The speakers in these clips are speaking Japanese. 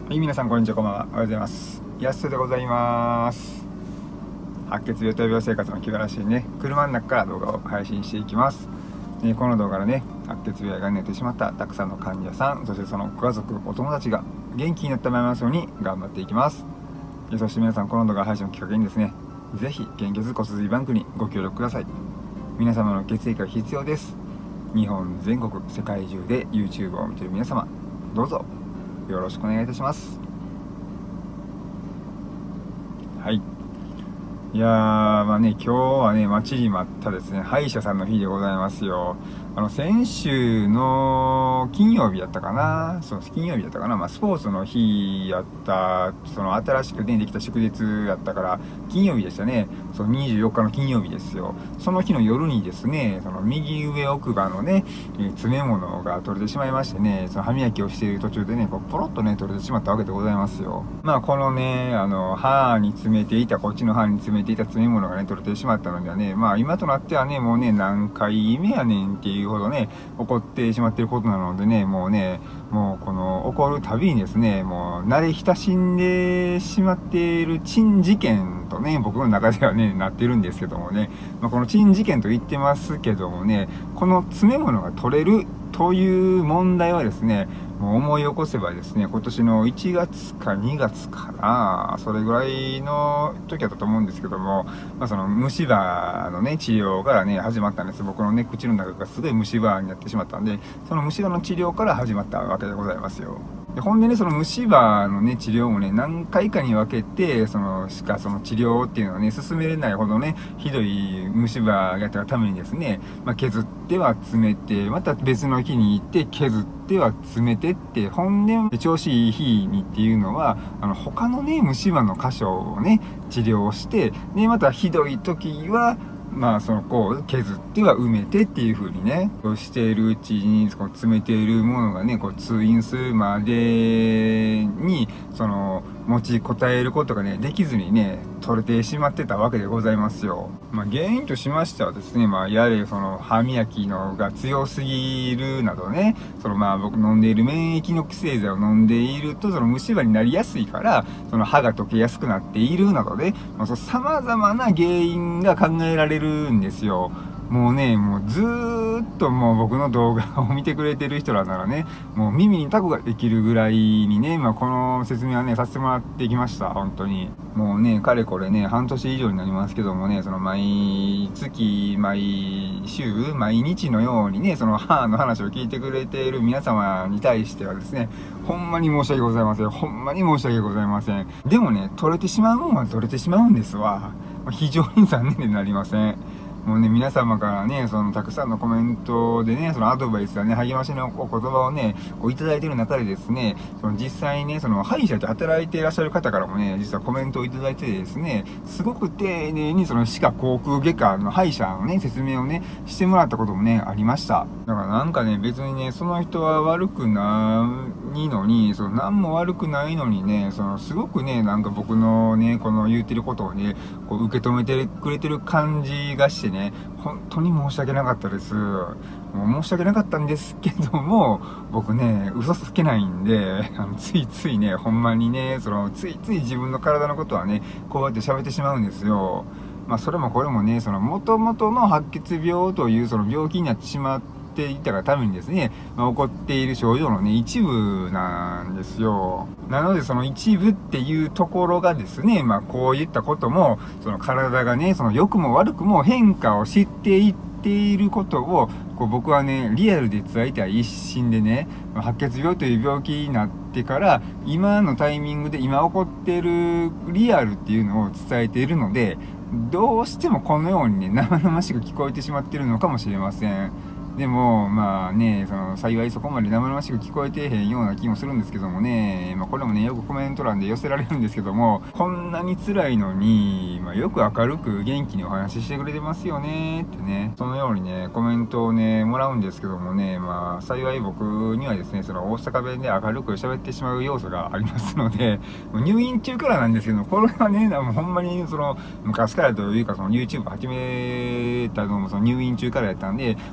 はい、皆さんこんにちは、こんばんは。おはようございます。やすでございます。白血病と病生活の気晴らしいね、車の中から動画を配信していきます。この動画でね、白血病が寝てしまったたくさんの患者さん、そしてそのご家族、お友達が元気になってまいりますように頑張っていきます。そして皆さん、この動画配信をきっかけにですね、ぜひ献血骨髄バンクにご協力ください。皆様の血液が必要です。日本全国、世界中で YouTube を見ている皆様、どうぞよろしくお願いいたします。はい。いやー、今日はね、待ちに待ったですね、歯医者さんの日でございますよ。先週の金曜日やったかな、金曜日やったかな、スポーツの日やった、新しくね、できた祝日やったから、金曜日でしたね。24日の金曜日ですよ。その日の夜にですね、右上奥歯のね、詰め物が取れてしまいましてね、歯磨きをしている途中でね、ポロッとね、取れてしまったわけでございますよ。このね、歯に詰めていた、こっちの歯に詰めていた詰め物がね、取れてしまったのではね、今となってはね、もうね、何回目やねんっていうほどね、起こってしまっていることなのでね、もうこの起こるたびにですね、もう慣れ親しんでしまっている珍事件とね、僕の中ではね、なってるんですけどもね、この珍事件と言ってますけどもね、この詰め物が取れるという問題はですね、もう思い起こせばですね、今年の1月か2月かな、それぐらいの時だったと思うんですけども、その虫歯のね、治療からね、始まったんです。僕のね、口の中がすごい虫歯になってしまったんで、その虫歯の治療から始まったわけでございますよ。でほんでね、その虫歯のね、治療もね、何回かに分けて、その治療っていうのはね、進めれないほどね、ひどい虫歯がやったためにですね、削っては詰めて、また別の日に行って削っては詰めてって、ほんで、調子いい日にっていうのは、他のね、虫歯の箇所をね、治療して、で、またひどい時は、こう削っては埋めてっていう風にね、しているうちに、詰めているものがね、通院するまでに、持ちこたえることがね、できずにね、取れてしまってたわけでございますよ。原因としましてはですね、やはり歯磨きのが強すぎるなどね、僕飲んでいる免疫抑制剤を飲んでいると、虫歯になりやすいから、歯が溶けやすくなっているなどで、様々な原因が考えられるんですよ。もうね、もうずーっともう僕の動画を見てくれてる人らならね、もう耳にタコができるぐらいにね、この説明はね、させてもらってきました、本当に。もうね、かれこれね、半年以上になりますけどもね、毎月、毎週、毎日のようにね、歯の話を聞いてくれている皆様に対してはですね、ほんまに申し訳ございません。ほんまに申し訳ございません。でもね、取れてしまうもんは取れてしまうんですわ。非常に残念でなりません。もうね、皆様からね、たくさんのコメントでね、アドバイスやね、励ましのお言葉をね、いただいている中でですね、実際にね、歯医者で働いていらっしゃる方からもね、実はコメントをいただいてですね、すごく丁寧に歯科口腔外科の歯医者のね、説明をね、してもらったこともね、ありました。だからなんかね、別にね、その人は悪くないのに、何も悪くないのにね、すごくね、なんか僕のね、この言ってることをね、受け止めてくれてる感じがしてね、本当に申し訳なかったです。もう申し訳なかったんですけども、僕ね、嘘つけないんで、ついついね、ほんまにね、ついつい自分の体のことはね、こうやって喋ってしまうんですよ。それもこれもね、元々の白血病という病気になってしまっていたがためにですね、起こっている症状のね、一部なんですよ。なので一部っていうところがですね、こういったことも、体がね、良くも悪くも変化を知っていっていることを、僕はね、リアルで伝えたい一心でね、白血病という病気になってから、今のタイミングで今起こっているリアルっていうのを伝えているので、どうしてもこのようにね、生々しく聞こえてしまっているのかもしれません。でも、幸いそこまで生々しく聞こえてへんような気もするんですけどもね、これもね、よくコメント欄で寄せられるんですけども、こんなに辛いのに、よく明るく元気にお話ししてくれてますよねってね、そのようにね、コメントをね、もらうんですけどもね、幸い僕にはですね、大阪弁で明るく喋ってしまう要素がありますので、入院中からなんですけど、これはね、もうほんまに昔からというか、YouTube 始めたのも入院中からやったんで、入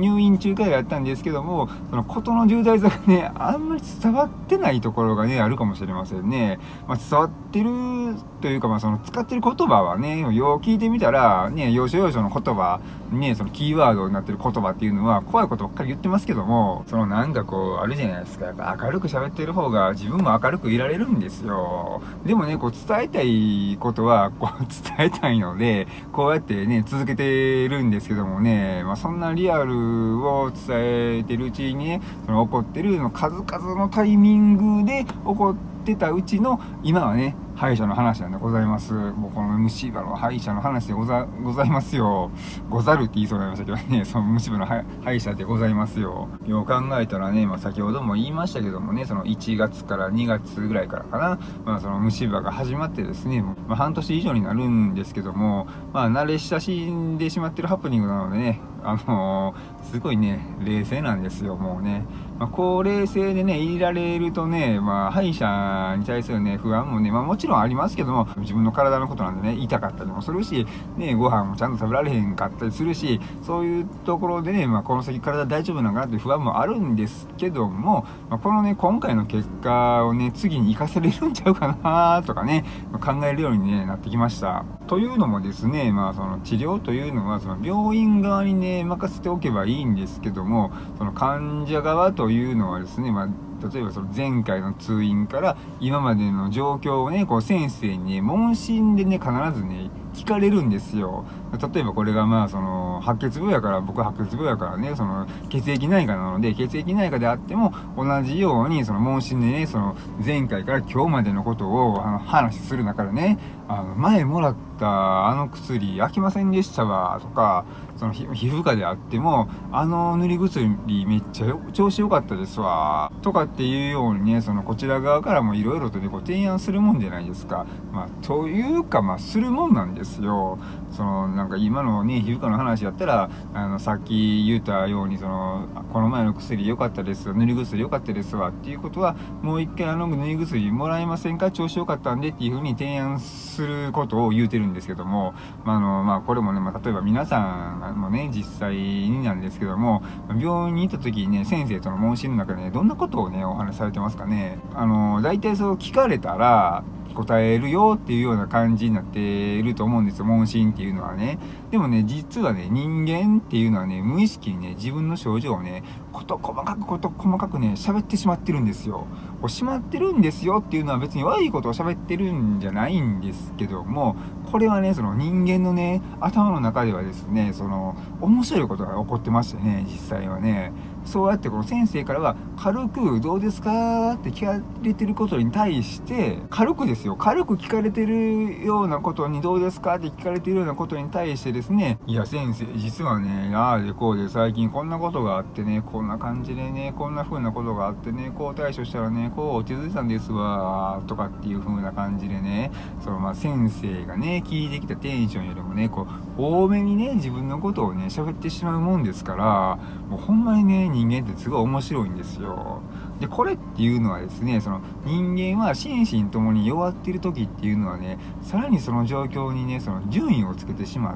入院中からやったんですけども、その事の重大さがね、あんまり伝わってないところがね、あるかもしれませんね。伝わってるというか、その使ってる言葉はね、よう聞いてみたら、ね、要所要所の言葉、ね、そのキーワードになってる言葉っていうのは、怖いことばっかり言ってますけども、そのなんかこう、あるじゃないですか。やっぱ明るく喋ってる方が自分も明るくいられるんですよ。でもね、こう伝えたいことは、こう伝えたいので、こうやってね、続けてるんですけどもね、そんなリアルを伝えてるうちにね、その起こってるの数々のタイミングで起こってたうちの、今はね、歯医者の話なんでございます。もうこの虫歯の歯医者の話でございますよ。ござるって言いそうになりましたけどね、その虫歯の歯医者でございますよ。よう考えたらね、先ほども言いましたけどもね、その1月から2月ぐらいからかな、その虫歯が始まってですね、半年以上になるんですけども、慣れ親しんでしまってるハプニングなのでね、すごいね、冷静なんですよ、もうね。こう冷静でね、いられるとね、歯医者に対するね、不安もね、もちろんありますけども、自分の体のことなんでね、痛かったりもするし、ね、ご飯もちゃんと食べられへんかったりするし、そういうところでね、この先体大丈夫なのかなっていう不安もあるんですけども、このね、今回の結果をね、次に活かせれるんちゃうかなとかね、考えるように、ね、なってきました。というのもですね、その治療というのは、その病院側にね、任せておけばいいんですけども、その患者側というのはですね、例えばその前回の通院から今までの状況をね、こう先生にね、問診でね、必ずね、聞かれるんですよ。例えばこれがその白血病やから、僕は白血病やからね、その血液内科なので、血液内科であっても同じようにその問診でね、その前回から今日までのことを話する中でね、前もらったあの薬飽きませんでしたわとか、その皮膚科であっても塗り薬めっちゃ調子良かったですわとかっていうようにね、そのこちら側からもいろいろとね、こう提案するもんじゃないですか。というかするもんなんですよ。そのなんか今のね、皮膚科の話やったら、さっき言ったように、そのこの前の薬良かったです、塗り薬良かったですわっていうことは、もう一回塗り薬もらえませんか、調子良かったんでっていう風に提案することを言うてるんですけども、これもね、例えば皆さんもね、実際になんですけども、病院に行った時にね、先生との問診の中でね、どんなことをね、お話しされてますかね。大体そう聞かれたら答えるよっていうような感じになっていると思うんですよ、問診っていうのはね。でもね、実はね、人間っていうのはね、無意識にね、自分の症状をね、細かくね、喋ってしまってるんですよ。しまってるんですよっていうのは別に悪いことを喋ってるんじゃないんですけども、これはね、その人間のね、頭の中ではですね、その面白いことが起こってましてね、実際はね、そうやってこの先生からは軽くどうですかって聞かれてることに対して、軽くですよ、軽く聞かれてるようなことにどうですかって聞かれてるようなことに対してですね、いや先生実はね、ああでこうで最近こんなことがあってね、こんな感じでね、こんな風なことがあってね、こう対処したらね、こう落ち着いたんですわとかっていう風な感じでね、その先生がね、聞いてきたテンションよりもね、こう多めにね、自分のことをね、喋ってしまうもんですから、もうほんまにね、人間ってすごい面白いんですよ。でこれっていうのはですね、その人間は心身ともに弱っている時っていうのはね、さらにその状況にね、その順位をつけてしまって、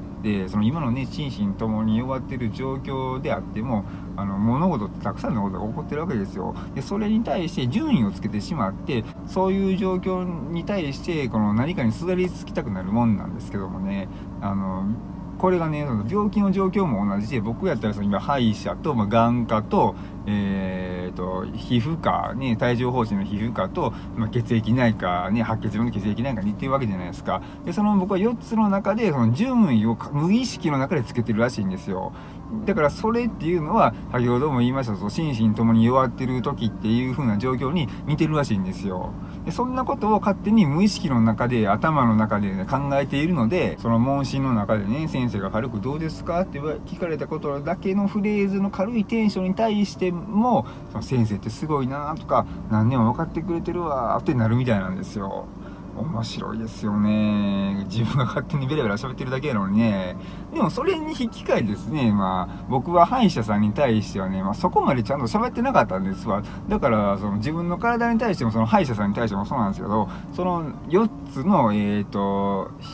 その今のね、心身ともに弱っている状況であっても、物事ってたくさんのことが起こってるわけですよ。でそれに対して順位をつけてしまって、そういう状況に対してこの何かにすがりつきたくなるもんなんですけどもね、これがね、その病気の状況も同じで、僕やったらその今歯医者と、眼科と、皮膚科ね、帯状疱疹の皮膚科と、血液内科ね、白血病の血液内科に行ってるわけじゃないですか。でその僕は4つの中でその順位を無意識の中でつけてるらしいんですよ。だからそれっていうのは先ほども言いました、心身ともに弱ってる時っていう風な状況に似てるらしいんですよ。でそんなことを勝手に無意識の中で、頭の中で、ね、考えているので、その問診の中でね、先生が軽くどうですかって聞かれたことだけのフレーズの軽いテンションに対しても、その先生ってすごいなとか、何年も分かってくれてるわってなるみたいなんですよ。面白いですよね。自分が勝手にベラベラ喋ってるだけなのにね。でもそれに引き換えですね、僕は歯医者さんに対してはね、そこまでちゃんと喋ってなかったんですわ。だからその自分の体に対しても、その歯医者さんに対してもそうなんですけど、その4つの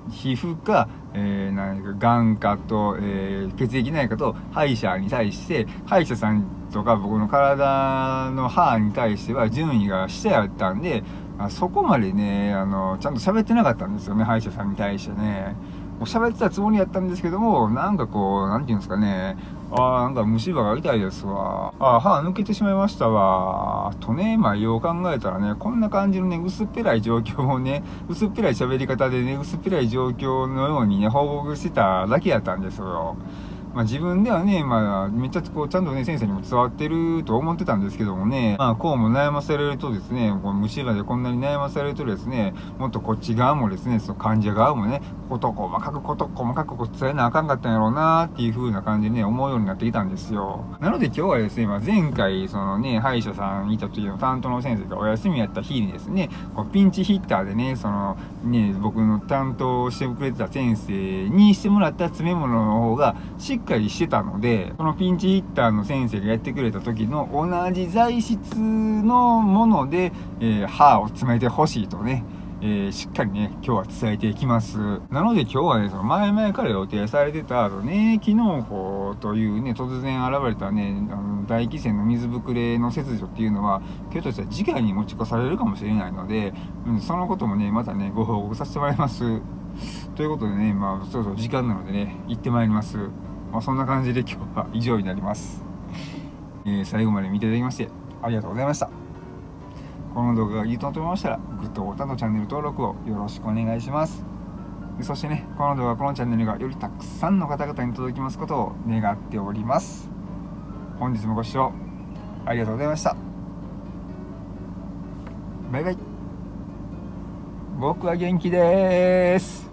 皮膚科、眼科と、血液内科と歯医者に対して、歯医者さんとか僕の体の歯に対しては順位が下やったんで、そこまでねちゃんと喋ってなかったんですよね、歯医者さんに対してね。もう喋ってたつもりやったんですけども、なんかこうなんていうんですかね、なんか虫歯が痛いですわ、歯抜けてしまいましたわとね、よう考えたらね、こんな感じのね薄っぺらい状況をね、薄っぺらい喋り方でね、薄っぺらい状況のようにね報告してただけやったんですよ。自分ではね、めっちゃこうちゃんとね先生にも伝わってると思ってたんですけどもね、こうも悩まされるとですね、この虫歯でこんなに悩まされるとですね、もっとこっち側もですね、その患者側もね、事細かく伝えなあかんかったんやろうなっていう風な感じでね思うようになってきたんですよ。なので今日はですね、前回そのね歯医者さんいた時の担当の先生がお休みやった日にですね、こうピンチヒッターでね、そのね僕の担当してくれてた先生にしてもらった詰め物の方がしっかりしてたので、そのピンチヒッターの先生がやってくれた時の同じ材質のもので、歯を詰めてほしいとね、しっかりね今日は伝えていきます。なので今日はね、その前々から予定されてたね、機能法というね突然現れたね大気栓の水ぶくれの切除っていうのは、今日としては次回に持ち越されるかもしれないので、そのこともねまたねご報告させてもらいます。ということでね、そろそろ時間なのでね行ってまいります。そんな感じで今日は以上になります。最後まで見ていただきましてありがとうございました。この動画がいいと思いましたら、グッドボタンとチャンネル登録をよろしくお願いします。そしてね、この動画、このチャンネルがよりたくさんの方々に届きますことを願っております。本日もご視聴ありがとうございました。バイバイ。僕は元気です。